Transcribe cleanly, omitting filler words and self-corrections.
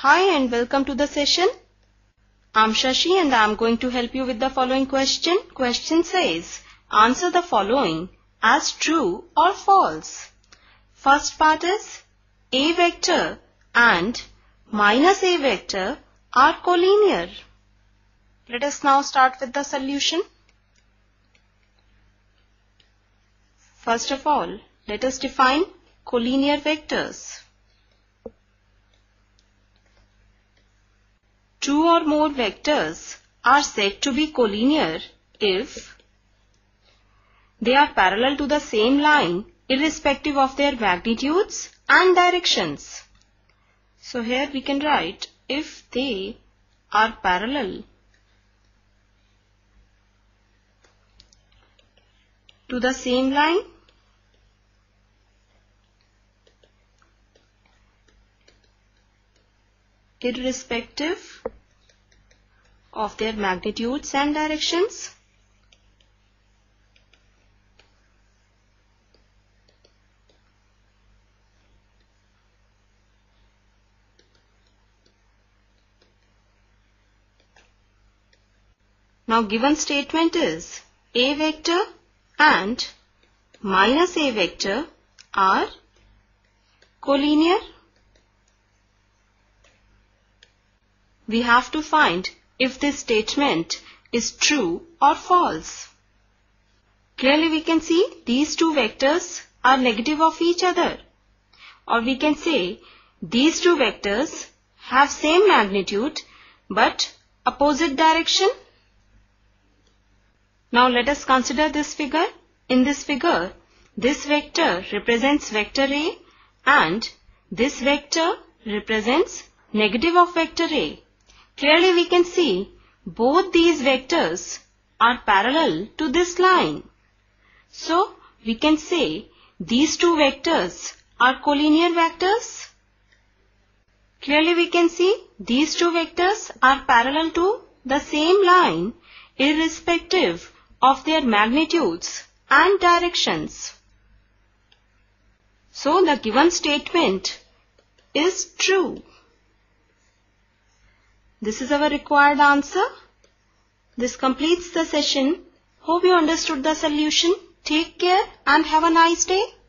Hi and welcome to the session. I'm Shashi and I'm going to help you with the following question. Question says, answer the following as true or false. First part is, A vector and minus A vector are collinear. Let us now start with the solution. First of all, let us define collinear vectors. Two or more vectors are said to be collinear if they are parallel to the same line irrespective of their magnitudes and directions. So here we can write if they are parallel to the same line irrespective of their magnitudes and directions. Now given statement is A vector and minus A vector are collinear. We have to find if this statement is true or false. Clearly we can see these two vectors are negative of each other. Or we can say these two vectors have same magnitude but opposite direction. Now let us consider this figure. In this figure, this vector represents vector A and this vector represents negative of vector A. Clearly we can see both these vectors are parallel to this line. So we can say these two vectors are collinear vectors. Clearly we can see these two vectors are parallel to the same line irrespective of their magnitudes and directions. So the given statement is true. This is our required answer. This completes the session. Hope you understood the solution. Take care and have a nice day.